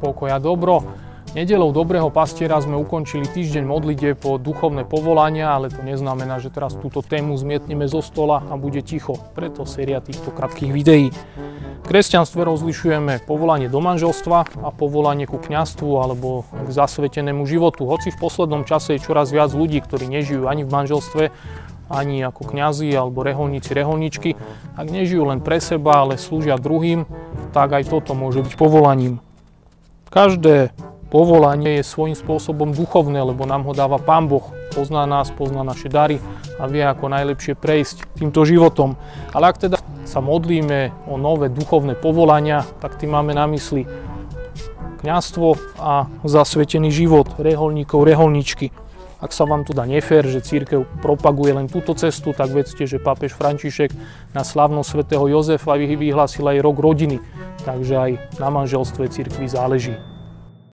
pokoj a dobro. Nedeľou dobrého pastiera sme ukončili týždeň modlitieb po duchovné povolania, ale to neznamená, že teraz túto tému zmietneme zo stola a bude ticho. Preto séria týchto krátkych videí. V kresťanstve rozlišujeme povolanie do manželstva a povolanie ku kňazstvu alebo k zasvetenému životu. Hoci v poslednom čase je čoraz viac ľudí, ktorí nežijú ani v manželstve, ani ako kňazi alebo reholníci, reholničky. Ak nežijú len pre seba, ale slúžia druhým, tak aj toto môže byť povolaním. Každé povolanie je svojím spôsobom duchovné, lebo nám ho dáva Pán Boh. Pozná nás, pozná naše dary a vie, ako najlepšie prejsť týmto životom. Ale ak teda sa modlíme o nové duchovné povolania, tak tým máme na mysli kňazstvo a zasvetený život reholníkov, reholničky. Ak sa vám tu dá nefér, že cirkev propaguje len túto cestu, tak vedzte, že pápež František na slávnosť svätého Jozefa vyhlásil aj rok rodiny, takže aj na manželstve cirkvi záleží.